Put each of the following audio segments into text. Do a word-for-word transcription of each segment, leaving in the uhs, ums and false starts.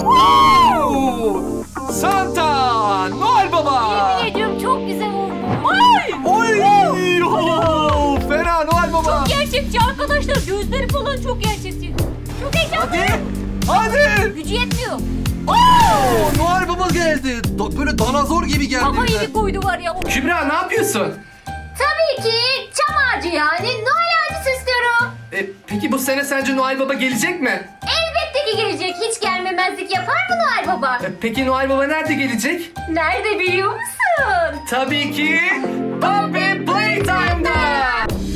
Santa! Noel Baba! Yemin ediyorum çok güzel oldu. Ay! Oy! Oh! Fena Noel Baba! Çok gerçekçi arkadaşlar. Gözleri falan çok gerçekçi. Çok heyecanlı. Hadi! Hadi! Gücü yetmiyor. Oo! Noel Baba geldi. Da böyle danazor gibi geldi. Baba bize. iyi koydu var ya. Kübra ne yapıyorsun? Tabii ki çam ağacı yani. Noel ağacı istiyorum. E, peki bu sene sence Noel Baba gelecek mi? Elbette ki gelecek. Hiç gelmemezlik yapar mı Noel Baba? E, peki Noel Baba nerede gelecek? Nerede biliyor musun? Tabii ki Puppy Playtime'da.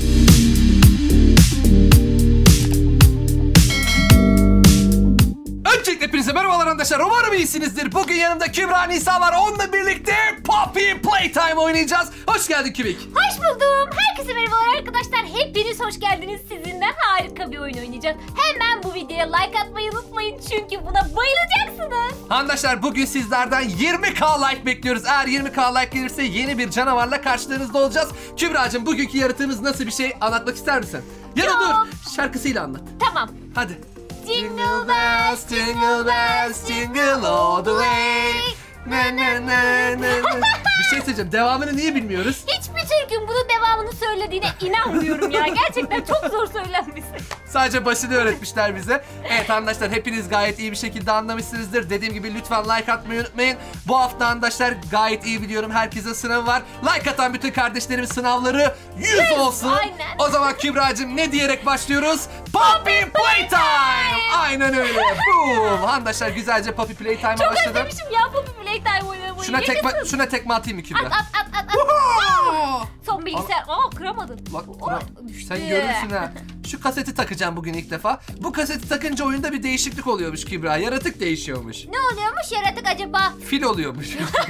Öncelikle hepinize merhabalar arkadaşlar. Umarım iyisinizdir. Bugün yanımda Kübra Nisa var. Onunla birlikte Puppy Playtime oynayacağız. Hoş geldin Kübik. Hoş buldum. Herkese merhabalar arkadaşlar. Hepiniz hoş geldiniz. Sizinle harika bir oyun oynayacağız. Hemen bu videoya like atmayı unutmayın. Çünkü buna bayılacaksınız. Arkadaşlar bugün sizlerden yirmi bin like bekliyoruz. Eğer yirmi bin like gelirse yeni bir canavarla karşılarınızda olacağız. Kübra'cığım bugünkü yaratığımız nasıl bir şey anlatmak ister misin? Ya da dur şarkısıyla anlat. Tamam. Hadi. Jingle bells, jingle bells, jingle all the way. Na na na na. Bir şey söyleyeceğim. Devamını niye bilmiyoruz? Hiçbir Türk'ün bunun devamını söylediğine inanmıyorum ya. Gerçekten çok zor söylenmesi. Sadece başını öğretmişler bize. Evet arkadaşlar hepiniz gayet iyi bir şekilde anlamışsınızdır. Dediğim gibi lütfen like atmayı unutmayın. Bu hafta arkadaşlar gayet iyi biliyorum herkesin sınavı var. Like atan bütün kardeşlerimin sınavları yüz olsun. Aynen. O zaman Kübra'cığım ne diyerek başlıyoruz? Puppy Playtime! Aynen öyle. Boom. Arkadaşlar güzelce Puppy Playtime'a Çok başladım. özlemişim ya Puppy Playtime oynamayı. Şuna tekme, şuna tekme atayım mı Kübra? At at at at. at. Woohoo! Son bilgisayar. Aa kıramadın. Bak, Oh, bırak. düştü. Sen görürsün ha. Şu kaseti takacağım bugün ilk defa. Bu kaseti takınca oyunda bir değişiklik oluyormuş Kübra. Yaratık değişiyormuş. Ne oluyormuş yaratık acaba? Fil oluyormuş.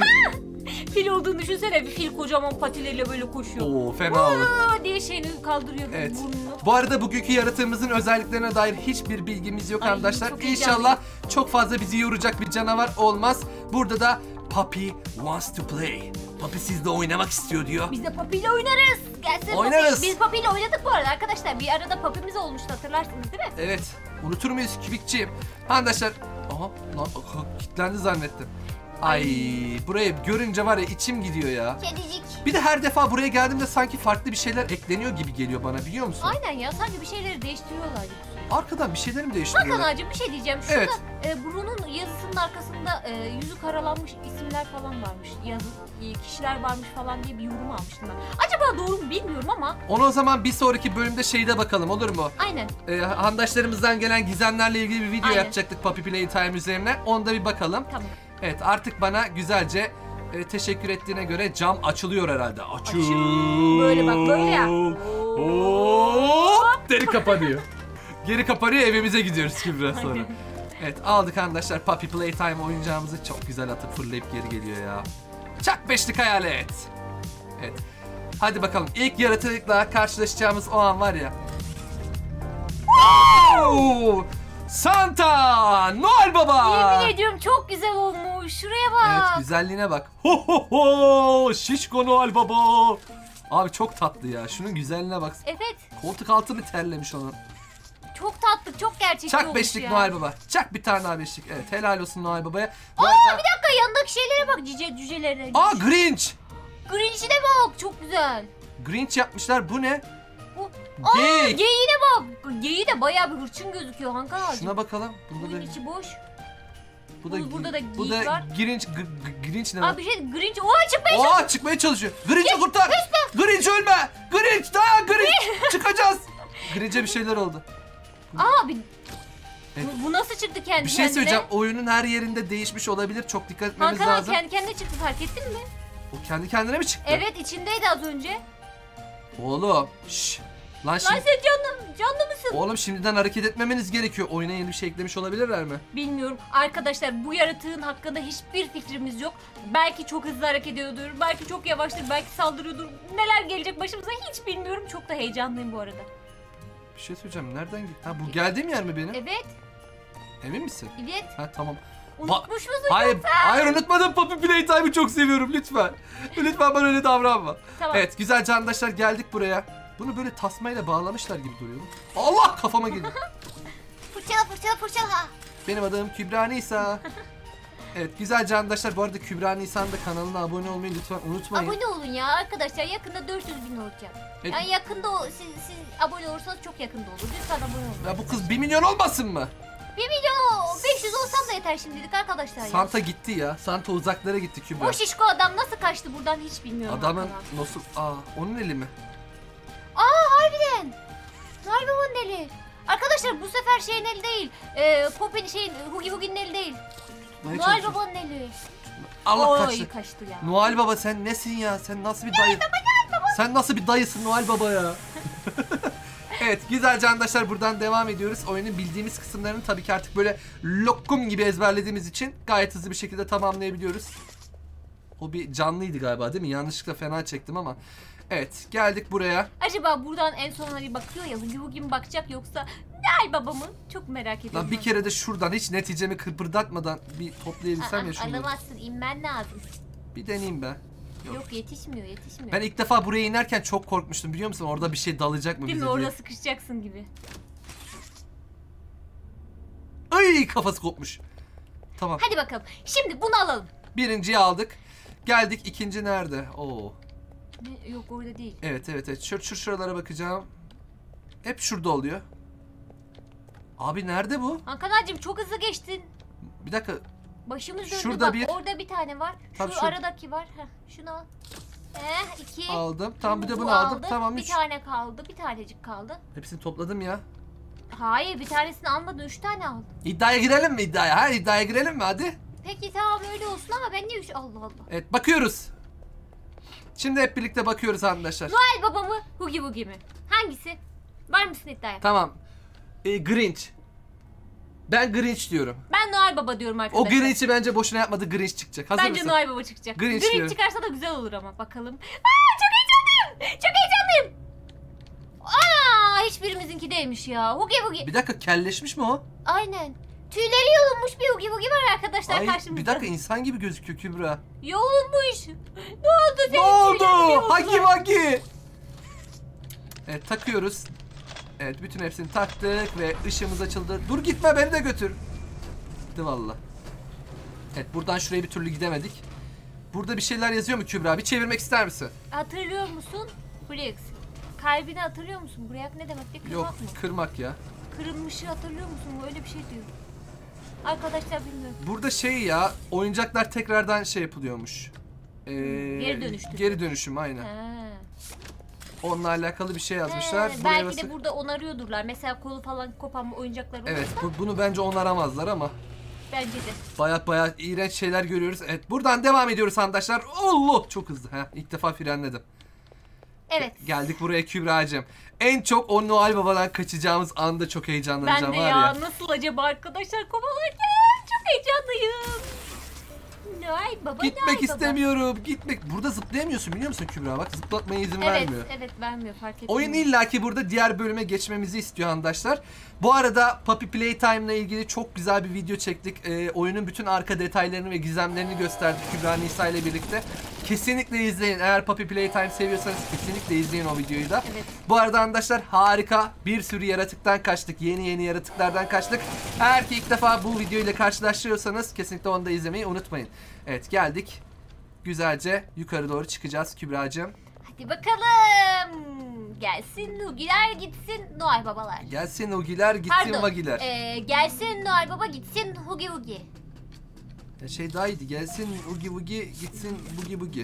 Fil olduğunu düşünsene. Bir fil kocaman patileriyle böyle koşuyor. Oo fena olur. Aa diye şeyini kaldırıyor. Evet. Burnunu. Bu arada bugünkü yaratığımızın özelliklerine dair hiçbir bilgimiz yok Ay, arkadaşlar. çok İnşallah çok fazla bizi yoracak bir canavar olmaz. Burada da Puppy wants to play. Puppy sizle oynamak istiyor diyor. Biz de Puppy ile oynarız. Gelsin Oynarız. Puppy. Biz Puppy ile oynadık bu arada arkadaşlar. Bir arada Puppy'miz olmuştu hatırlarsınız değil mi? Evet. Unutur muyuz Kübikçiğim? Arkadaşlar. Aha lan kilitlendi zannettim. Ay burayı görünce var ya içim gidiyor ya. Kedicik. Bir de her defa buraya geldiğimde sanki farklı bir şeyler ekleniyor gibi geliyor bana biliyor musun? Aynen ya sanki bir şeyleri değiştiriyorlar. Arkadan bir şeyler mi Hakan değiştiriyorlar? ağacım bir şey diyeceğim. Şurada Evet. e, Bruno'nun yazısının arkasında e, yüzü karalanmış isimler falan varmış. Yazı, e, kişiler varmış falan diye bir yorum almıştım ben. Acaba doğru mu bilmiyorum ama. Onu o zaman bir sonraki bölümde şeyde bakalım olur mu? Aynen. Ee, handaşlarımızdan gelen gizemlerle ilgili bir video Aynen. yapacaktık Puppy Playtime üzerine. Onda bir bakalım. Tamam. Evet artık bana güzelce e, teşekkür ettiğine göre cam açılıyor herhalde. Açıyor. Böyle bak böyle ya. Hop! Deri kapanıyor. Geri kapanıyor evimize gidiyoruz Kübra sonra. Aynen. Evet aldık arkadaşlar Puppy Playtime oyuncağımızı çok güzel atıp fırlayıp geri geliyor ya. Çak beşlik hayalet. Evet. Hadi bakalım ilk yaratıkla karşılaşacağımız o an var ya. Oh! Santa! Noel Baba! Yemin ediyorum çok güzel olmuş. Şuraya bak. Evet güzelliğine bak. Ho ho ho! Şişko Noel Baba! Abi çok tatlı ya. Şunun güzelliğine bak. Evet. Koltuk altı mı terlemiş onun? Çok tatlı, çok gerçekçi Çak olmuş beşlik ya. Noel Baba. Çak bir tane daha beşlik. Evet helal olsun Noel Baba'ya. Aa arada... bir dakika yanındaki şeylere bak cice cücelerine. Aa Grinch! Grinch'ine bak çok güzel. Grinch yapmışlar. Bu ne? Bu... Aa Geyik. geyiğine bak. Geyiği de bayağı bir hırçın gözüküyor Hakan ağacım. Şuna bakalım. Bunda Bunun da içi boş. bu da burada da bu geyik da var. Grinch G- G- Grinch ne Aa var? bir şey Grinch. Oha çıkmaya çalışıyor. Aa çıkmaya çalışıyor. Grinch'i kurtar. Grinch ölme. Grinch daha Grinch çıkacağız. Grinch'e bir şeyler oldu. Aa bir... Evet. Bu, bu nasıl çıktı kendi Bir şey kendine? söyleyeceğim. Oyunun her yerinde değişmiş olabilir. Çok dikkat etmemiz Hakan lazım. kendi kendine çıktı fark ettin mi? O kendi kendine mi çıktı? Evet içindeydi az önce. Oğlum. Şşş. Lan Lan şimdi... sen canlı, canlı mısın? Oğlum şimdiden hareket etmemeniz gerekiyor. Oyuna yeni bir şey eklemiş olabilirler mi? Bilmiyorum. Arkadaşlar bu yaratığın hakkında hiçbir fikrimiz yok. Belki çok hızlı hareket ediyordur, belki çok yavaştır, belki saldırıyordur. Neler gelecek başımıza hiç bilmiyorum. Çok da heyecanlıyım bu arada. Bir şey söyleyeceğim. Nereden git? Ha bu geldiğim yer mi benim? Evet, Emin misin? evet. Ha tamam. Unutmuş musun Hayır, yoksa? hayır unutmadım. Puppy Playtime'ı çok seviyorum lütfen. Lütfen bana öyle davranma. Tamam. Evet güzel candaşlar geldik buraya. Bunu böyle tasmayla bağlamışlar gibi duruyor. Allah kafama girdi. Fırçala fırçala fırçala. Benim adım Kübra Nisa. Evet güzel arkadaşlar, bu arada Kübra Nisa'nın da kanalına abone olmayı lütfen unutmayın. Abone olun ya arkadaşlar, yakında dört yüz bin olacak. Evet. Yani yakında o, siz, siz abone olursanız çok yakında olur. Lütfen abone olun. Ya bu kız bir milyon olmasın mı? bir milyon beş yüz olsam da yeter şimdilik arkadaşlar ya. Santa gitti ya. Santa uzaklara gitti Kübra. O şişko adam nasıl kaçtı buradan hiç bilmiyorum. Adamın Hakan nasıl... Aa onun eli mi? abi. Aa harbiden. Noel Baba'nın eli. Arkadaşlar bu sefer şeyin eli değil. Ee, Poppy'nin şeyin, Hugi Hugi'nin eli değil. Neye Noel çalışıyorsun? Baba'nın eli. Allah Oy, kaçtı. kaçtı ya. Noel Baba sen nesin ya? Sen nasıl bir dayı? Sen nasıl bir dayısın Noel Baba ya? Evet güzel arkadaşlar, buradan devam ediyoruz. Oyunun bildiğimiz kısımlarını tabii ki artık böyle lokum gibi ezberlediğimiz için gayet hızlı bir şekilde tamamlayabiliyoruz. O bir canlıydı galiba değil mi? Yanlışlıkla fena çektim ama. Evet geldik buraya. Acaba buradan en son hani bakıyor ya, Hugi Hugi mi bakacak yoksa Noel Baba mı? Çok merak ediyorum. Lan bir kere de şuradan hiç neticemi kıpırdatmadan bir toplayabilsem Aa, ya şunları. alamazsın, inmen lazım. Bir deneyeyim be. Yok. Yok, yetişmiyor yetişmiyor. Ben ilk defa buraya inerken çok korkmuştum biliyor musun? Orada bir şey dalacak mı Değil bize mi, orada diye. sıkışacaksın gibi. Ay kafası kopmuş. Tamam. Hadi bakalım. Şimdi bunu alalım. Birinciyi aldık. Geldik ikinci nerede? Oo. Ne? Yok orada değil. Evet evet evet. Şu, şu şuralara bakacağım. Hep şurada oluyor. Abi nerede bu? Hakan'cığım çok hızlı geçtin. Bir dakika. Başımız döndü. Şurada Bak, bir- orada bir tane var. Şu Tabii şu- aradaki var. Heh, şunu al. Eh, iki. Aldım. Tamam bir de Bu bunu aldım. aldı. Tamam Bir üç. tane kaldı. Bir tanecik kaldı. Hepsini topladım ya. Hayır, bir tanesini almadın. Üç tane aldın. İddiaya girelim mi iddiaya? Ha iddiaya girelim mi hadi? Peki tamam öyle olsun ama ben niye üç... Allah Allah. Evet bakıyoruz. Şimdi hep birlikte bakıyoruz arkadaşlar. Noel Baba mı? Hugi Bugi mi? Hangisi? Var mısın iddiaya? Tamam. Ee, Grinch. Ben Grinch diyorum. Ben Noel Baba diyorum O arkadaşlar. Grinch'i bence boşuna yapmadı. Grinch çıkacak. Hazır Bence mısın? Noel Baba çıkacak. Grinch Grinch, diyorum. çıkarsa da güzel olur ama bakalım. Aa, çok heyecanlıyım. Çok heyecanlıyım. Aa, hiçbirimizinki değilmiş ya. Hugi Bugi. Bir dakika kelleşmiş mi o? Aynen. Tüyleri yolunmuş bir Hugi Bugi var arkadaşlar Ay, karşımızda. bir dakika insan gibi gözüküyor Kübra. Yolunmuş. Ne oldu senin Ne oldu? tüylerin yoldu? Hagi vagi. Evet takıyoruz. Evet bütün hepsini taktık ve ışığımız açıldı. Dur gitme beni de götür. Gitti valla. Evet buradan şuraya bir türlü gidemedik. Burada bir şeyler yazıyor mu Kübra? Bir çevirmek ister misin? Hatırlıyor musun? Brix. Kalbini hatırlıyor musun? Buraya ne demek? Bir kırmak Yok mı? kırmak ya. Kırılmışı hatırlıyor musun? Öyle bir şey diyor. Arkadaşlar bilmiyorum. Burada şey ya oyuncaklar tekrardan şey yapılıyormuş. Ee, Geri dönüştürüyor. Geri dönüşüm aynen. He. Onunla alakalı bir şey yazmışlar. He, Buraya belki basıp- de burada onarıyordurlar. Mesela kolu falan kopan oyuncaklar olursa Evet bu- bunu bence onaramazlar ama. bence de. Baya baya iğrenç şeyler görüyoruz. Evet buradan devam ediyoruz arkadaşlar. Allah çok hızlı. Heh, ilk defa frenledim. Evet. Geldik buraya Kübra'cığım. En çok o Noel Baba'dan kaçacağımız anda çok heyecanlanacağım Ben de var ya, ya. nasıl acaba arkadaşlar kovalarken çok heyecanlıyım. Noel Baba, Gitmek Noel Baba. istemiyorum. Gitmek. Burada zıplayamıyorsun biliyor musun Kübra? Bak zıplatmaya izin Evet, vermiyor. evet vermiyor, fark ettim. Oyun illaki burada diğer bölüme geçmemizi istiyor arkadaşlar. Bu arada Puppy Playtime ile ilgili çok güzel bir video çektik. Ee, oyunun bütün arka detaylarını ve gizemlerini gösterdik Kübra Nisa ile birlikte. Kesinlikle izleyin. Eğer Puppy Playtime seviyorsanız kesinlikle izleyin o videoyu da. Evet. Bu arada arkadaşlar harika bir sürü yaratıktan kaçtık. Yeni yeni yaratıklardan kaçtık. Eğer ki ilk defa bu video ile karşılaşıyorsanız kesinlikle onu da izlemeyi unutmayın. Evet geldik. Güzelce yukarı doğru çıkacağız Kübra'cığım. Hadi bakalım. Gelsin Hugiler, gitsin Noel Babalar. Gelsin Ugiler gitsin Pardon. Vagiler. ee, gelsin Noel Baba, gitsin Hugi Hugi. Ya şey daha iyiydi. Gelsin Ugi Bugi gitsin Bugi Bugi.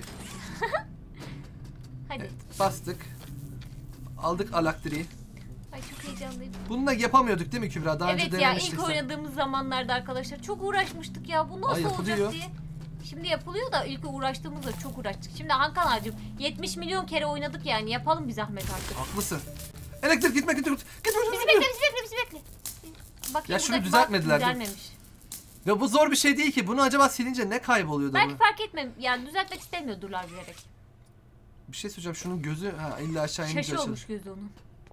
Hadi. Evet, bastık. Aldık alaktriği. Ay çok heyecanlıyım. Bunu da yapamıyorduk değil mi Kübra? Daha önce Evet ya, denemiştik. ilk sen. oynadığımız zamanlarda arkadaşlar çok uğraşmıştık ya. Bu Ay, nasıl yapılıyor. olacak diye. Şimdi yapılıyor da ilk uğraştığımızda çok uğraştık. Şimdi Hakan ağacım yetmiş milyon kere oynadık yani. Yapalım bir zahmet artık. Haklısın. Elektrik gitme gitme gitme. Bizi bekle, bizi bekle, bizi bekle. Bakayım, Ya şunu buradaki düzeltmediler, bak, dur. düzelmemiş. Ve bu zor bir şey değil ki. Bunu acaba silince ne kayboluyordu Belki bu? fark etmem. Yani düzeltmek istemiyordular bilerek. Bir şey söyleyeceğim. Şunun gözü ha illa aşağı inince Şaşı açılır. olmuş gözü onun.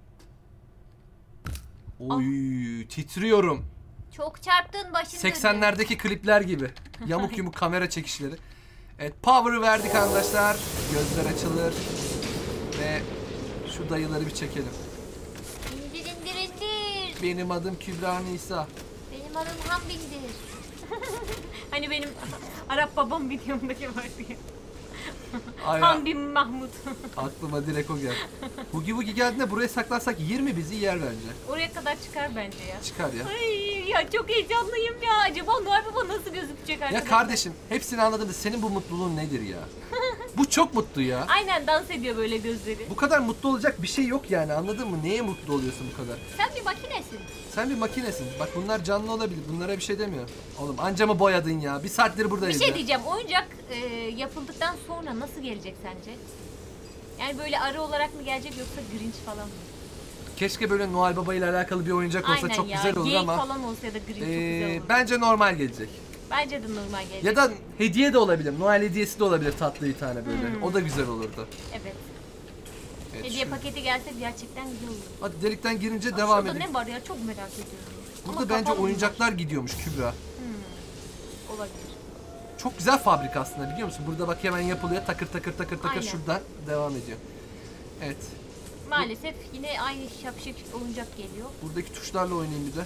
Oy titriyorum. Çok çarptın, başın döndü. seksenlerdeki klipler gibi. Yamuk yumuk kamera çekişleri. Evet power'ı verdik arkadaşlar. Gözler açılır. Ve şu dayıları bir çekelim. İndir indir indir. Benim adım Kübra Nisa. Benim Umarım Hambil'dir. Hani benim Arap babam videomdaki var diye. Ay, Hambim Mahmut. aklıma direkt o geldi. Hugi Hugi geldiğinde buraya saklansak yer mi bizi? Yer bence. Oraya kadar çıkar bence ya. Çıkar ya. Ay ya çok heyecanlıyım ya. Acaba Noel Baba nasıl gözükecek arkadaşlar? Ya kardeşim hepsini anladım da senin bu mutluluğun nedir ya? Bu çok mutlu ya. Aynen dans ediyor böyle gözleri. Bu kadar mutlu olacak bir şey yok yani, anladın mı? Neye mutlu oluyorsun bu kadar? Sen bir makinesin. Sen bir makinesin. Bak bunlar canlı olabilir. Bunlara bir şey demiyor. Oğlum anca mı boyadın ya? Bir saattir Bir buradayız şey ya. diyeceğim. Oyuncak e, yapıldıktan sonra nasıl gelecek sence? Yani böyle arı olarak mı gelecek yoksa Grinch falan mı? Keşke böyle Noel Baba ile alakalı bir oyuncak olsa Aynen çok ya. güzel olur Geyik ama. falan olsa ya da Grinch çok Ee, güzel olur. bence normal gelecek. Bence de normal gelecek. Ya da hediye de olabilir. Noel hediyesi de olabilir, tatlı bir tane böyle. Hmm. O da güzel olurdu. Evet. Evet, Hediye şu- paketi gelse gerçekten güzel olur. Hadi delikten girince Aa, devam şurada edelim. ne var ya, çok merak ediyorum. Burada Ama bence kapalı oyuncaklar gidiyormuş Kübra. bunlar. Hmm. Olabilir. Çok güzel fabrika aslında, biliyor musun? Burada bak hemen yapılıyor. Takır takır takır takır Aynen. şuradan devam ediyor. Evet. Maalesef yine aynı şapşik oyuncak geliyor. Buradaki tuşlarla oynayayım bir de.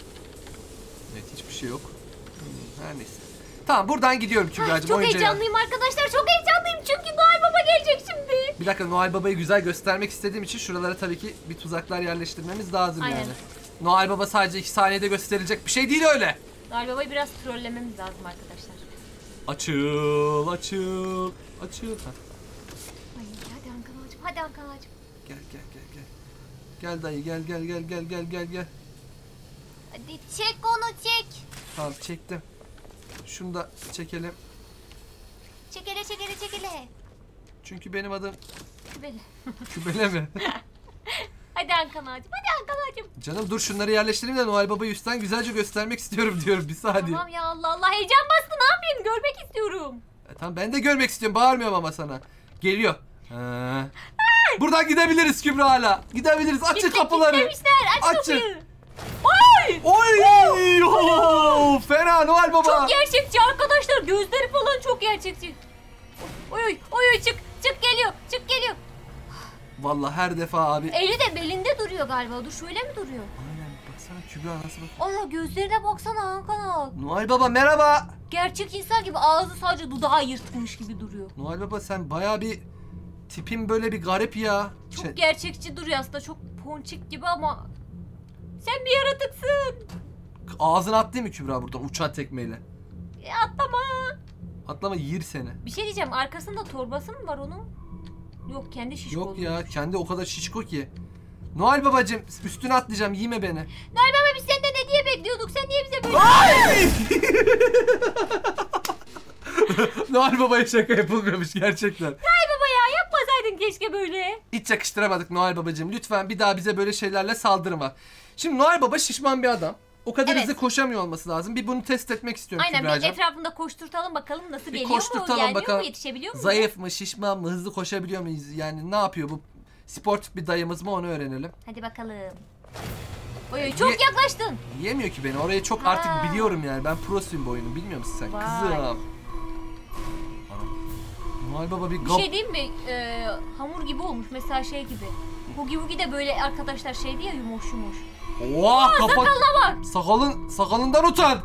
Evet, hiçbir şey yok. Hmm, her neyse. Tamam, buradan gidiyorum Ay, Kübra'cığım. çok oyuncağa. heyecanlıyım arkadaşlar. Çok heyecanlıyım çünkü Noel Baba gelecek şimdi. Bir dakika, Noel Baba'yı güzel göstermek istediğim için şuralara tabii ki bir tuzaklar yerleştirmemiz lazım Aynen. yani. Noel Baba sadece iki saniyede gösterilecek bir şey değil öyle. Noel Baba'yı biraz trollememiz lazım arkadaşlar. Açıl, açıl, açıl. Heh, Ay, hadi Ankara'cığım, hadi Ankara'cığım. gel gel gel gel. Gel dayı, gel gel gel gel gel gel gel. Hadi çek onu çek. Tamam, çektim. Şunu da çekelim. Çekele çekele çekele. Çünkü benim adım Böyle. Kübele mi? Hadi Ankara'cığım, hadi Ankara'cığım. Canım dur şunları yerleştireyim de Noel Baba'yı üstten güzelce göstermek istiyorum diyorum, bir saniye. Tamam ya, Allah Allah, heyecan bastı, ne yapayım, görmek istiyorum. E, tamam, ben de görmek istiyorum, bağırmıyorum ama sana. Geliyor. Ha. Buradan gidebiliriz Kübra hala. Gidebiliriz. Açın Gittik, kapıları. gitmemişler, aç Açın. kapıyı. Ay! Oy! Oo, fena Noel Baba. Çok gerçekçi arkadaşlar, gözleri falan çok gerçekçi. Oy oy oy oy, çık çık geliyor, çık geliyor. Vallahi her defa abi. Eli de belinde duruyor galiba, dur şöyle mi duruyor? Aynen, baksana Kübra nasıl bak. Allah, gözlerine baksana Hakan. Noel Baba merhaba. Gerçek insan gibi, ağzı sadece dudağı yırtılmış gibi duruyor. Noel Baba sen bayağı bir tipin böyle bir garip ya. Çok Şey- gerçekçi duruyor aslında, çok ponçik gibi ama sen bir yaratıksın. Ağzına atlayayım mı Kübra buradan uçan tekmeyle? E, atlama. Atlama, yir seni. Bir şey diyeceğim, arkasında torbası mı var onun? Yok, kendi şişko. Yok olmuş. ya, kendi o kadar şişko ki. Noel Babacığım üstüne atlayacağım, yeme beni. Noel Baba, biz senden hediye bekliyorduk, sen niye bize böyle... Ay! Noel Baba'ya şaka yapılmıyormuş gerçekten. Noel Baba ya, yapmasaydın keşke böyle. Hiç yakıştıramadık Noel Babacığım. Lütfen bir daha bize böyle şeylerle saldırma. Şimdi Noel Baba şişman bir adam. O kadar Evet. hızlı koşamıyor olması lazım. Bir bunu test etmek istiyorum Aynen, bir Kübra'cığım. etrafında koşturtalım bakalım, nasıl Bir geliyor mu, koşturtalım gelmiyor bakalım. mu, yetişebiliyor mu? Zayıf mı, şişman mı, hızlı koşabiliyor muyuz? Yani ne yapıyor bu? Sportif bir dayımız mı, onu öğrenelim. Hadi bakalım. Oy oy, çok Niye- yaklaştın. Yemiyor ki beni. Orayı çok Ha. artık biliyorum yani. Ben prosuyum bu oyunun. Bilmiyor musun sen? Vay. Kızım. Anam. Noel Baba bir Bir gap. şey diyeyim mi? Ee, hamur gibi olmuş mesela, şey gibi. Hugi Hugi de böyle arkadaşlar şeydi ya, yumuş yumuş. Oha, kafa... Sakalına bak. Sakalın, sakalından utan.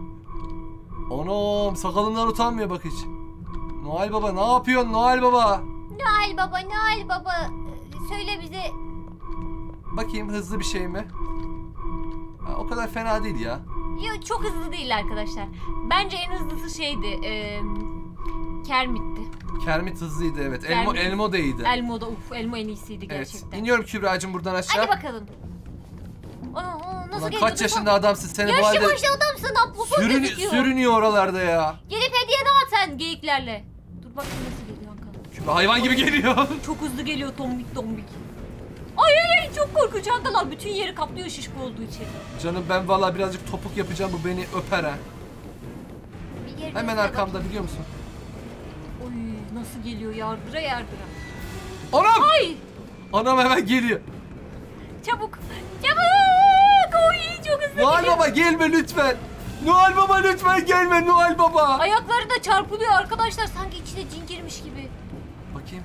Anam, sakalından utanmıyor bak hiç. Noel Baba ne yapıyorsun Noel Baba? Noel Baba, Noel Baba. Ee, Söyle bize. Bakayım hızlı bir şey mi? Ha, o kadar fena değil ya. Yok, çok hızlı değil arkadaşlar. Bence en hızlısı şeydi. E, Kermit'ti. Kermit hızlıydı evet. Elmo, Kermit. Elmo da iyiydi. Elmo da uf, Elmo en iyisiydi Evet. gerçekten. İniyorum Kübra'cığım buradan aşağı. Hadi bakalım. Aa, aa, nasıl Ulan geliyor? kaç yaşında adamsın seni bu Yaşlı halde başlı adamsın, aplopop sürün, gözüküyor. sürünüyor oralarda ya. Gelip hediye dağıt sen geyiklerle. Dur bakayım nasıl geliyor Hakan. Kübra hayvan gibi geliyor. Çok hızlı geliyor, tombik tombik. Ay ay ay, çok korkunç Hakan, bütün yeri kaplıyor şişko olduğu için. Canım ben vallahi birazcık topuk yapacağım, bu beni öper ha. Bir geri Hemen dönsene arkamda biliyor musun? Oy, nasıl geliyor, yardıra yardıra. Anam! Ay, Anam hemen geliyor. çabuk çabuk. Oy, çok hızlı Noel geliyor. Baba gelme lütfen. Noel Baba lütfen gelme Noel Baba. Ayakları da çarpılıyor arkadaşlar, sanki içine cin girmiş gibi. Bakayım.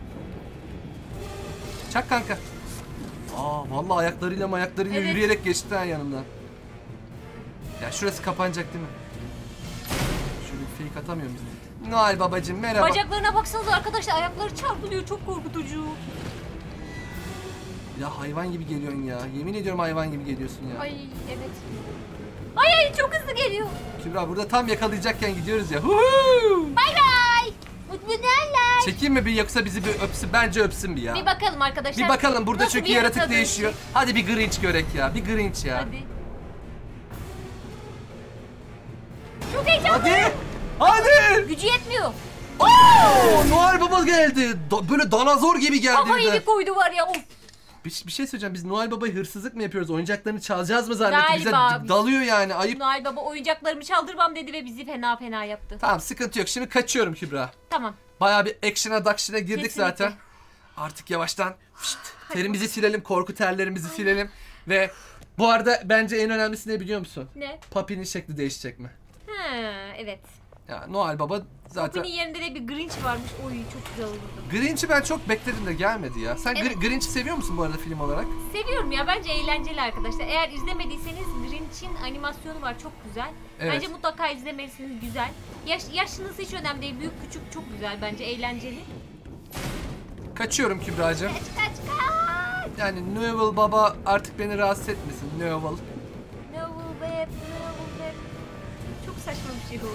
Çak kanka. Aa vallahi ayaklarıyla ayaklarıyla Evet. yürüyerek geçti ha yanımdan. Ya şurası kapanacak değil mi? Şöyle bir fake atamıyor muyuz? Noel babacığım merhaba. Bacaklarına baksanıza arkadaşlar, ayakları çarpılıyor, çok korkutucu. Ya hayvan gibi geliyorsun ya. Yemin ediyorum hayvan gibi geliyorsun ya. Ay evet. Ay ay çok hızlı geliyor. Kübra burada tam yakalayacakken gidiyoruz ya. Huhu! Bay bay. Mutlu Noeller. Çekeyim mi bir yoksa bizi bir öpsün? Bence öpsün bir ya. Bir bakalım arkadaşlar. Bir bakalım burada Nasıl çünkü bir yaratık yaratığa değişiyor. dönüşecek? Hadi bir Grinch görek ya. Bir Grinch ya. Hadi. Çok heyecanlı. Hadi. Hadi. Gücü yetmiyor. Oo, Noel Baba geldi. Da- böyle danazor gibi geldi. Kafayı bir de. bir koydu var ya. Of. Bir, bir şey söyleyeceğim. Biz Noel Baba'yı hırsızlık mı yapıyoruz? Oyuncaklarını çalacağız mı zannettik? Bize Galiba. d- dalıyor yani. Ayıp. Noel Baba oyuncaklarımı çaldırmam dedi ve bizi fena fena yaptı. Tamam sıkıntı yok. Şimdi kaçıyorum Kübra. Tamam. Bayağı bir action'a action'a girdik Kesinlikle. zaten. Artık yavaştan şşt, terimizi silelim, korku terlerimizi silelim. Ve bu arada bence en önemlisi ne biliyor musun? Ne? Papi'nin şekli değişecek mi? Ha evet. Ya Noel Baba zaten... Poppy'nin yerinde de bir Grinch varmış. Oy çok güzel olurdu. Grinch'i ben çok bekledim de gelmedi ya. Sen Evet. Gr- Grinch'i seviyor musun bu arada film olarak? Seviyorum ya, bence eğlenceli arkadaşlar. Eğer izlemediyseniz Grinch'in animasyonu var, çok güzel. Evet. Bence mutlaka izlemelisiniz, güzel. Yaş, yaşınız hiç önemli değil, büyük küçük çok güzel bence, eğlenceli. Kaçıyorum Kübra'cığım. Kaç kaç kaç. Yani Noel Baba artık beni rahatsız etmesin. Noel. No web, no web. Çok saçma bir şey oldu.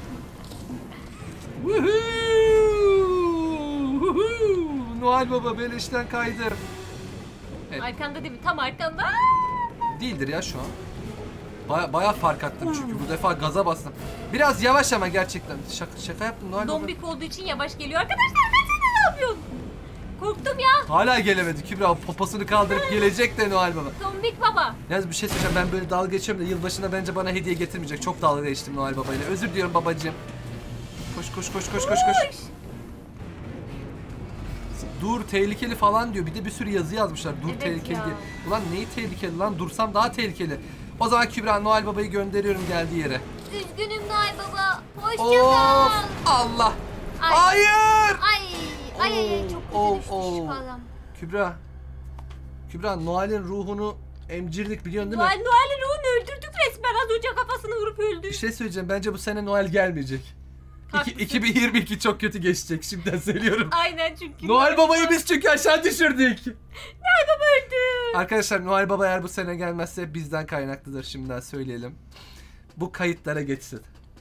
Woohoo! Woohoo! Noel Baba beleşten kaydı. Evet. Arkanda değil mi? Tam arkanda. Değildir ya şu an. Baya, baya fark attım çünkü bu defa gaza bastım. Biraz yavaş ama gerçekten. Şaka, şaka yaptım Noel Baba. Dombik olduğu için yavaş geliyor. Arkadaşlar ben sana ne yapıyorsun? Korktum ya. Hala gelemedi Kübra. Poposunu kaldırıp gelecek de Noel Baba. Dombik baba. Yalnız bir şey söyleyeceğim, ben böyle dalga geçiyorum da yılbaşında bence bana hediye getirmeyecek. Çok dalga geçtim Noel Baba ile. Özür diliyorum babacığım. Koş koş koş koş koş koş. Dur tehlikeli falan diyor. Bir de bir sürü yazı yazmışlar. Dur Evet tehlikeli ya. diye. Ulan neyi tehlikeli lan? Dursam daha tehlikeli. O zaman Kübra Noel Baba'yı gönderiyorum geldiği yere. Üzgünüm Noel Baba. Hoşça Of kal. Allah. Ay. Hayır. Ay. Ay ay ay çok kötü Oo, düşmüş oo. şu adam. Kübra. Kübra Noel'in ruhunu emcirdik biliyorsun değil mi? Noel, Noel'in ruhunu öldürdük resmen. Az önce kafasını vurup öldü. Bir şey söyleyeceğim. Bence bu sene Noel gelmeyecek. İki- Haklısın. iki bin yirmi iki çok kötü geçecek. Şimdiden söylüyorum. Aynen çünkü. Noel Baba'yı biz çünkü aşağı düşürdük. Noel Baba öldü. Arkadaşlar Noel Baba eğer bu sene gelmezse bizden kaynaklıdır, şimdiden söyleyelim. Bu kayıtlara geçsin.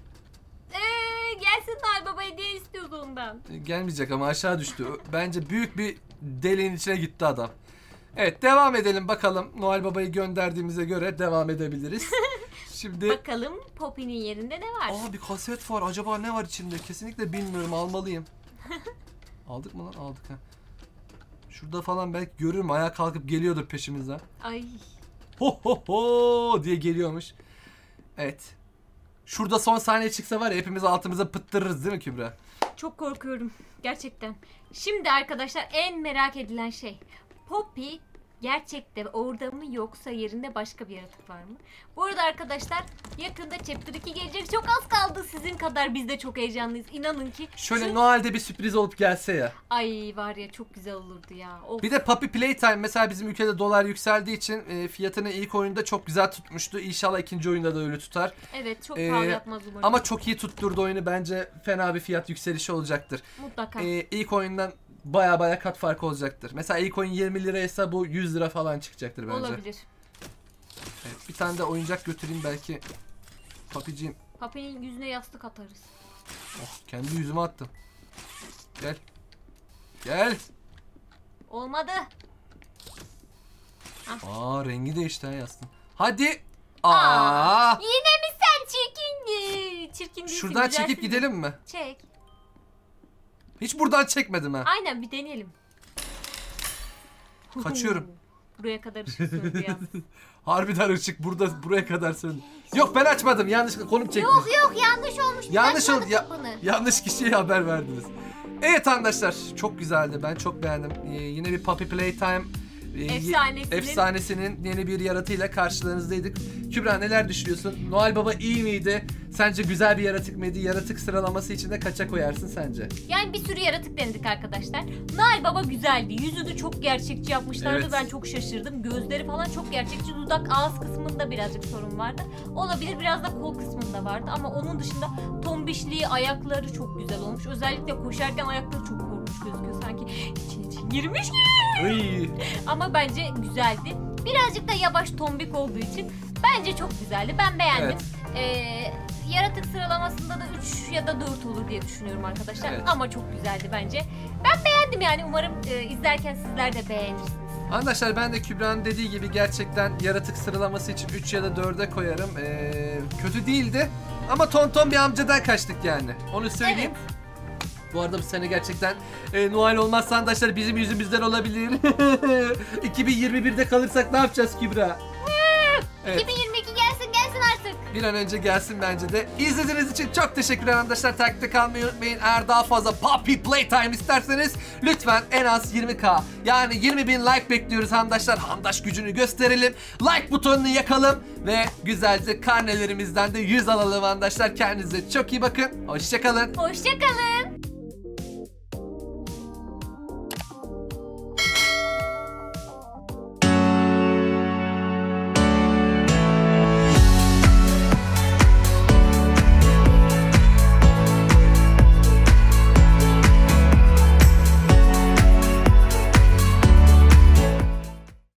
Ee, gelsin Noel Baba, hediye istiyordu ondan. Gelmeyecek ama aşağı düştü. Bence büyük bir deliğin içine gitti adam. Evet devam edelim bakalım. Noel Baba'yı gönderdiğimize göre devam edebiliriz. Şimdi... Bakalım Poppy'nin yerinde ne var? Aa bir kaset var. Acaba ne var içinde? Kesinlikle bilmiyorum. Almalıyım. Aldık mı lan? Aldık ha. Şurada falan belki görürüm. Ayağa kalkıp geliyordur peşimizden. Ay. Ho ho ho diye geliyormuş. Evet. Şurada son saniye çıksa var ya hepimiz altımıza pıttırırız değil mi Kübra? Çok korkuyorum. Gerçekten. Şimdi arkadaşlar en merak edilen şey. Poppy gerçekten orada mı yoksa yerinde başka bir yaratık var mı? Bu arada arkadaşlar yakında Chapter iki gelecek. Çok az kaldı, sizin kadar biz de çok heyecanlıyız. İnanın ki. Şöyle Çünkü- Noel'de bir sürpriz olup gelse ya. Ay var ya, çok güzel olurdu ya. Of. Bir de Puppy Playtime mesela bizim ülkede dolar yükseldiği için e, fiyatını ilk oyunda çok güzel tutmuştu. İnşallah ikinci oyunda da öyle tutar. Evet çok Ee, pahalı yapmaz umarım. Ama çok iyi tutturdu oyunu, bence fena bir fiyat yükselişi olacaktır. Mutlaka. Ee, ilk oyundan baya baya kat farkı olacaktır. Mesela ilk oyun yirmi liraysa bu yüz lira falan çıkacaktır bence. Olabilir. Evet, bir tane de oyuncak götüreyim belki. Papiciğim. Poppy'nin yüzüne yastık atarız. Oh, kendi yüzüme attım. Gel. Gel. Olmadı. Aa rengi değişti ha yastın. Hadi. Aa. Yine mi sen çirkin? Çirkin değilsin, Şuradan güzelsin çekip de. gidelim mi? Çek. Hiç buradan çekmedim ha. Aynen, bir deneyelim. Kaçıyorum. Buraya kadar ışık söndü ya. Harbiden ışık burada buraya kadar söndü. Yok ben açmadım. Yanlışlıkla konum çekmiş. Yok yok yanlış olmuş. Yanlış Açmadı oldu. Ya, kapını. yanlış kişiye haber verdiniz. Evet arkadaşlar çok güzeldi. Ben çok beğendim. Ee, yine bir Puppy Playtime e, ye- Efsanesinin- efsanesinin yeni bir yaratığıyla karşılarınızdaydık. Kübra neler düşünüyorsun? Noel Baba iyi miydi? Sence güzel bir yaratık mıydı? Yaratık sıralaması içinde kaça koyarsın sence? Yani bir sürü yaratık denedik arkadaşlar. Noel Baba güzeldi. Yüzü de çok gerçekçi yapmışlardı. Evet. Ben çok şaşırdım. Gözleri falan çok gerçekçi. Dudak, ağız kısmında birazcık sorun vardı. Olabilir, biraz da kol kısmında vardı. Ama onun dışında tombişliği, ayakları çok güzel olmuş. Özellikle koşarken ayakları çok korkunç gözüküyor. Sanki içine içine girmiş gibi. Iy. Ama bence güzeldi. Birazcık da yavaş, tombik olduğu için bence çok güzeldi. Ben beğendim. Evet. Ee, yaratık sıralamasında da üç ya da dört olur diye düşünüyorum arkadaşlar. Evet. Ama çok güzeldi bence. Ben beğendim yani. Umarım e, izlerken sizler de beğenirsiniz. Arkadaşlar ben de Kübra'nın dediği gibi gerçekten yaratık sıralaması için üç ya da dörde koyarım. Ee, kötü değildi ama tonton bir amcadan kaçtık yani. Onu söyleyeyim. Bu arada bu sene gerçekten e, Noel olmazsa arkadaşlar bizim yüzümüzden olabilir. iki bin yirmi birde kalırsak ne yapacağız Kübra? Evet. iki bin yirmi iki gelsin gelsin artık. Bir an önce gelsin bence de. İzlediğiniz için çok teşekkürler arkadaşlar. Takipte kalmayı unutmayın. Eğer daha fazla Poppy Playtime isterseniz lütfen en az yirmi bin yani yirmi bin like bekliyoruz arkadaşlar. Handaş gücünü gösterelim. Like butonunu yakalım ve güzelce karnelerimizden de yüz alalım arkadaşlar. Kendinize çok iyi bakın. Hoşçakalın. Hoşçakalın.